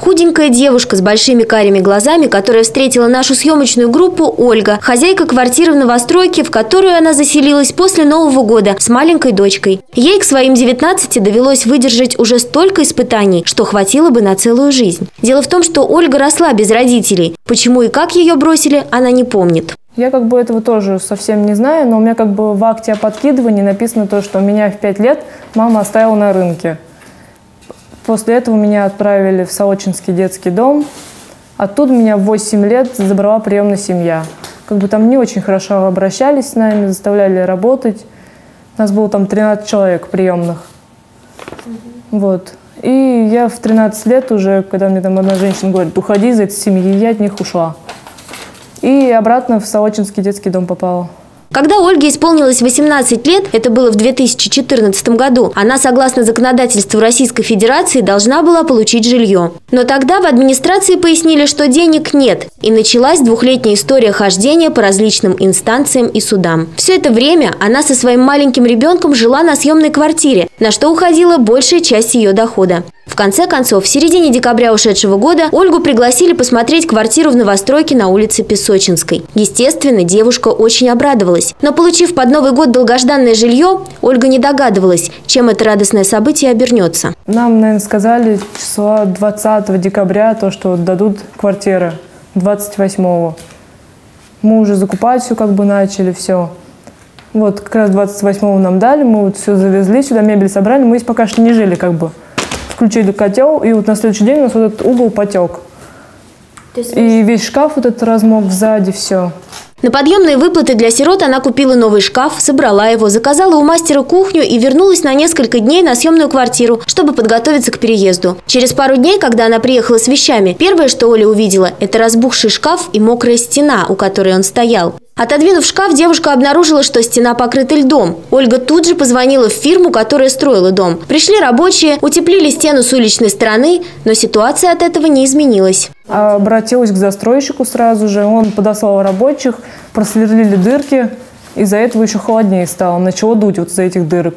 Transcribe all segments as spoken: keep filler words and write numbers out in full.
Худенькая девушка с большими карими глазами, которая встретила нашу съемочную группу, Ольга, хозяйка квартиры в новостройке, в которую она заселилась после Нового года с маленькой дочкой. Ей к своим девятнадцати довелось выдержать уже столько испытаний, что хватило бы на целую жизнь. Дело в том, что Ольга росла без родителей. Почему и как ее бросили, она не помнит. Я как бы этого тоже совсем не знаю, но у меня как бы в акте о подкидывании написано то, что меня в пять лет мама оставила на рынке. После этого меня отправили в Сорочинский детский дом. Оттуда меня в восемь лет забрала приемная семья. Как бы там не очень хорошо обращались с нами, заставляли работать. У нас было там тринадцать человек приемных. Mm-hmm. Вот. И я в тринадцать лет уже, когда мне там одна женщина говорит, уходи из этой семьи, я от них ушла. И обратно в Сорочинский детский дом попала. Когда Ольге исполнилось восемнадцать лет, это было в две тысячи четырнадцатом году, она, согласно законодательству Российской Федерации, должна была получить жилье. Но тогда в администрации пояснили, что денег нет, и началась двухлетняя история хождения по различным инстанциям и судам. Все это время она со своим маленьким ребенком жила на съемной квартире, на что уходила большая часть ее дохода. В конце концов, в середине декабря ушедшего года Ольгу пригласили посмотреть квартиру в новостройке на улице Песочинской. Естественно, девушка очень обрадовалась. Но, получив под Новый год долгожданное жилье, Ольга не догадывалась, чем это радостное событие обернется. Нам, наверное, сказали числа двадцатого декабря, то, что дадут квартиры двадцать восьмого. Мы уже закупать все как бы начали, все. Вот как раз двадцать восьмого нам дали, мы вот все завезли сюда, мебель собрали, мы здесь пока что не жили как бы. Включили котел, и вот на следующий день у нас вот этот угол потек. И весь шкаф вот этот размок сзади, все. На подъемные выплаты для сирот она купила новый шкаф, собрала его, заказала у мастера кухню и вернулась на несколько дней на съемную квартиру, чтобы подготовиться к переезду. Через пару дней, когда она приехала с вещами, первое, что Оля увидела, это разбухший шкаф и мокрая стена, у которой он стоял. Отодвинув шкаф, девушка обнаружила, что стена покрыта льдом. Ольга тут же позвонила в фирму, которая строила дом. Пришли рабочие, утеплили стену с уличной стороны, но ситуация от этого не изменилась. Обратилась к застройщику сразу же, он подослал рабочих, просверлили дырки, из-за этого еще холоднее стало, начало дуть вот из-за этих дырок.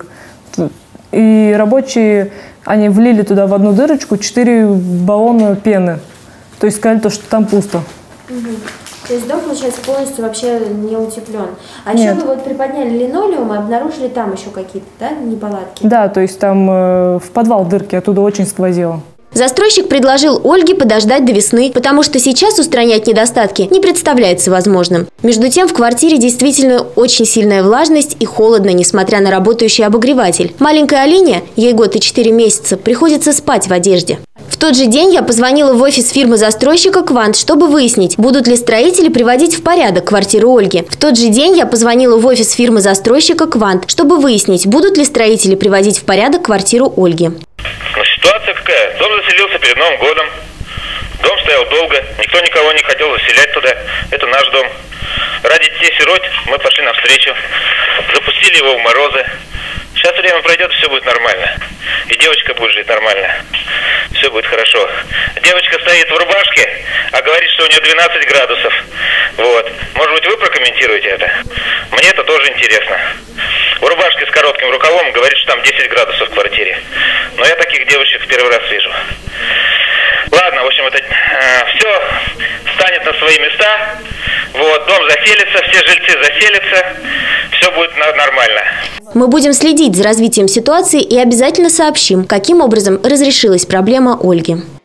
И рабочие, они влили туда в одну дырочку четыре баллона пены, то есть сказали, что там пусто. Угу. То есть дом, получается, полностью вообще не утеплен. А Нет. еще вы вот приподняли линолеум и обнаружили там еще какие-то, да, неполадки? Да, то есть там э, в подвал дырки, оттуда очень сквозило. Застройщик предложил Ольге подождать до весны, потому что сейчас устранять недостатки не представляется возможным. Между тем, в квартире действительно очень сильная влажность и холодно, несмотря на работающий обогреватель. Маленькой Алине, ей год и четыре месяца, приходится спать в одежде. В тот же день я позвонила в офис фирмы-застройщика «Квант», чтобы выяснить, будут ли строители приводить в порядок квартиру Ольги. В тот же день я позвонила в офис фирмы-застройщика «Квант», чтобы выяснить, будут ли строители приводить в порядок квартиру Ольги. Ну, ситуация какая? Дом заселился перед Новым годом. Дом стоял долго. Никто никого не хотел заселять туда. Это наш дом. Ради детей-сирот мы пошли навстречу. Запустили его в морозы. Сейчас время пройдет, все будет нормально. И девочка будет жить нормально. Все будет хорошо. Девочка стоит в рубашке, а говорит, что у нее двенадцать градусов. Вот. Может быть, вы прокомментируете это? Мне это тоже интересно. В рубашке с коротким рукавом говорит, что там десять градусов в квартире. Но я таких девочек в первый раз вижу. Ладно, в общем, это э, все станет на свои места. Вот, дом заселится, все жильцы заселятся. Все будет нормально. Мы будем следить за развитием ситуации и обязательно сообщим, каким образом разрешилась проблема Ольги.